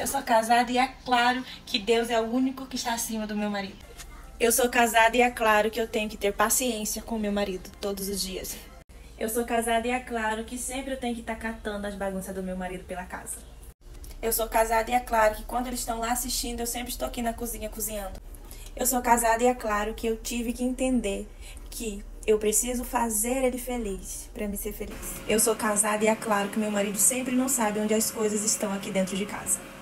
Eu sou casada e é claro que Deus é o único que está acima do meu marido. Eu sou casada e é claro que eu tenho que ter paciência com meu marido todos os dias. Eu sou casada e é claro que sempre eu tenho que estar catando as bagunças do meu marido pela casa. Eu sou casada e é claro que quando eles estão lá assistindo, eu sempre estou aqui na cozinha cozinhando. Eu sou casada e é claro que eu tive que entender que eu preciso fazer ele feliz para me ser feliz. Eu sou casada e é claro que meu marido sempre não sabe onde as coisas estão aqui dentro de casa.